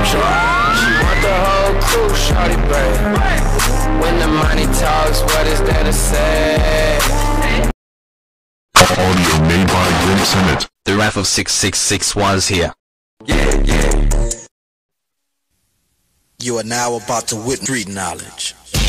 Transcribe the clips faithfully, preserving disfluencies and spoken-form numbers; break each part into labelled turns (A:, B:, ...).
A: She, she want the whole crew, shorty babe. When the money talks, what is there to say?
B: Audio made by Greg Sennett.
C: The Wrath of six six six was here.
A: Yeah, yeah.
D: You are now about to witness street knowledge.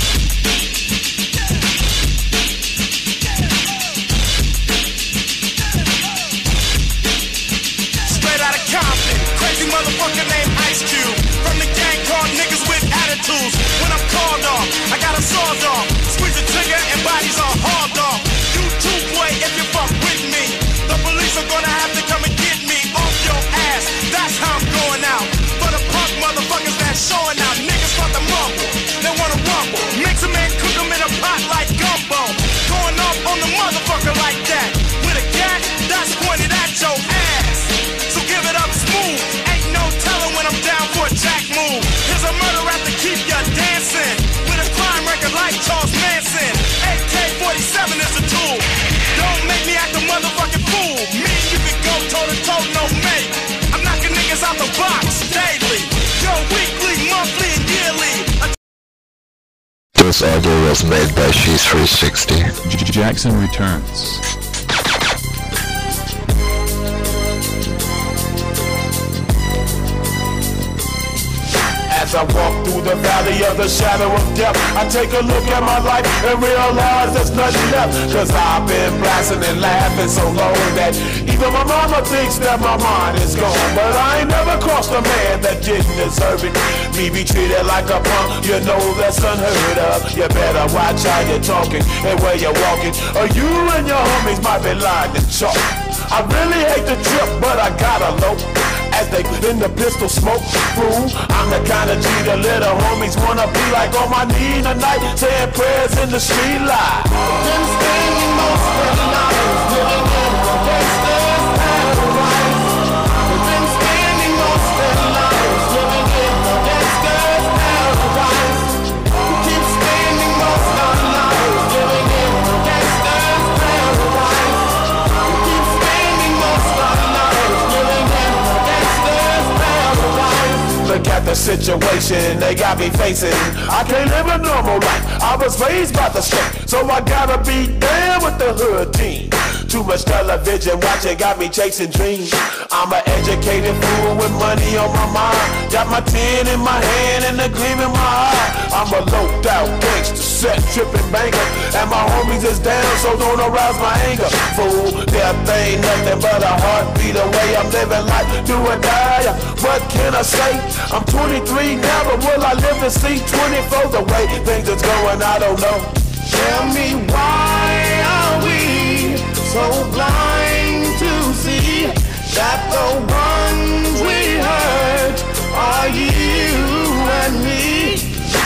E: Straight out of Compton, crazy motherfucker named Ice Cube. From the gang called niggas with attitudes. When I'm called off, I got a sawed off. Squeeze the trigger and bodies are hauled off. You too, boy, if you fuck with me. The police are gonna have to come and get me off your ass. That's how I'm going out. For the punk motherfuckers that's showing out. Niggas want the mumble, they wanna rumble. Mix them and cook them in a pot like gumbo. Going off on the motherfucker like that. With a gat that's pointed at your ass. So give it up smooth. Ain't no telling when I'm down for a jack move. Here's a murder rap to keep ya dancing. With a crime record like Charles Manson. A K forty-seven is a tool. Don't make me act a motherfucking fool. Me and you can go toe to toe, no mate. I'm knocking niggas out the box daily. Yo, weekly, monthly, and yearly.
F: This audio was made by She's three sixty.
B: Jackson returns.
G: As I walk through the valley of the shadow of death, I take a look at my life and realize there's nothing left. Cause I've been blasting and laughing so long that even my mama thinks that my mind is gone. But I ain't never crossed a man that didn't deserve it. Me be treated like a punk, you know that's unheard of. You better watch how you're talking and where you're walking, or you and your homies might be lying to chalk. I really hate the trip, but I gotta low. As they in the pistol smoke through, I'm the kind of G the little homies wanna be like on my knee tonight, saying prayers in the street light. Been spending most of the night living in the gangster's paradise. Been spending most of the night living in the gangster's paradise. Keep spending most of the night living in the gangster's paradise. Keep spending most of the night living in the gangster's paradise. Look at the situation they got me facing. I can't live a normal life. I was raised by the state, so I gotta be down with the hood team. Too much television watching got me chasing dreams. I'm an educated fool with money on my mind. Got my tin in my hand and a gleam in my eye. I'm a loped out gangster, set tripping banker, and my homies is down, so don't arouse my anger. Fool, death ain't nothing but a heartbeat away. I'm living life, do or die. What can I say? I'm twenty-three now, but will I live to see twenty-four? The way things is going, I don't know. Tell me why are we so blind to see that the ones we hurt are you and me?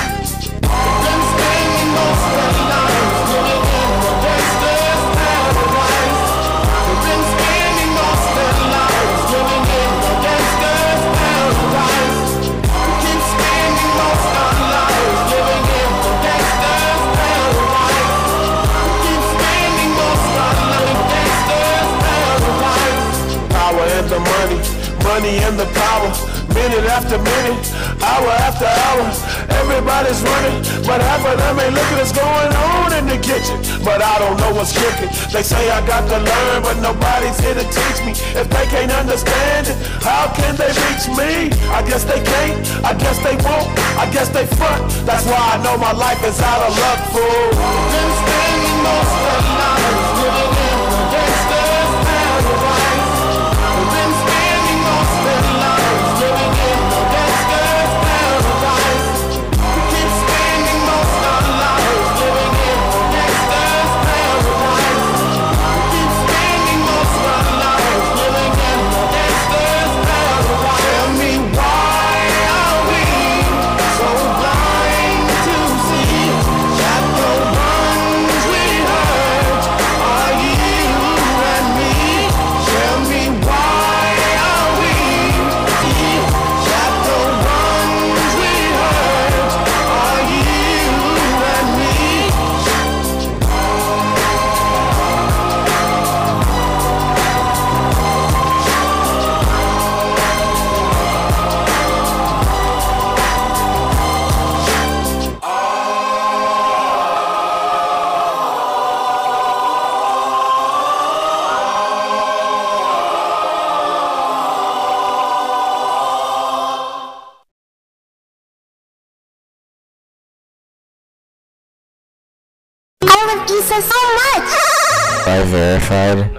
G: Been spending most of the night living in the gangster's paradise. Been spending most of the night living in the gangster's paradise. Keep spending most of the night living in the gangster's paradise. Keep spending most of the night gangster's paradise. Power and the money, money and the power. Minute after minute, hour after hour, everybody's running, but half of them ain't looking what's going on in the kitchen. But I don't know what's cooking. They say I got to learn, but nobody's here to teach me. If they can't understand it, how can they reach me? I guess they can't, I guess they won't, I guess they front. That's why I know my life is out of luck, fool. Been spending most of the night living in the gangster's paradise. Been spending most of the night living in the gangster's paradise. Keep spending most of the night living in the gangster's paradise. Keep spending most of the night living in the gangster's paradise. Tell me why are we so blind to see that the ones we hurt
H: you so so much.
F: I verified.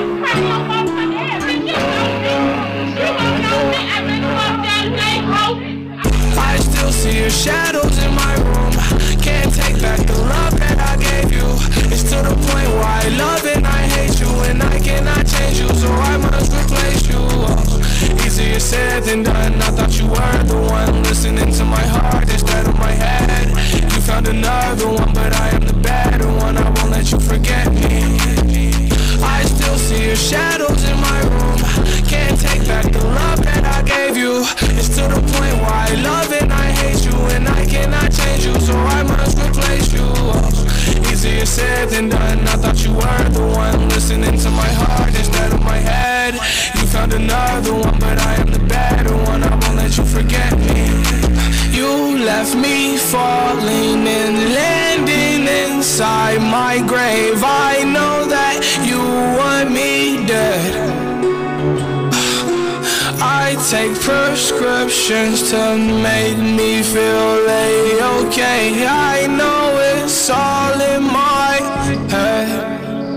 A: I still see your shadows in my room. Can't take back the love that I gave you. It's to the point where I love and I hate you, and I cannot change you, so I must replace you. Oh, easier said than done. I thought you were the one listening to my heart instead of my head. You found another one, but I am the better one. I won't let you forget me. I still see your shadows in my room. Can't take back the love that I gave you. It's to the point where I love and I hate you, and I cannot change you, so I must replace you. Oh, easier said than done. I thought you were the one listening to my heart instead of my head. You found another one, but I am the better one. I won't let you forget me. You left me falling and landing inside my grave. I know that you want me dead. I take prescriptions to make me feel A-okay. I know it's all in my head.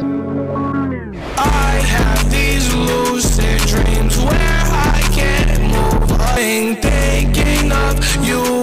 A: I have these lucid dreams where I can't move. I'm thinking of you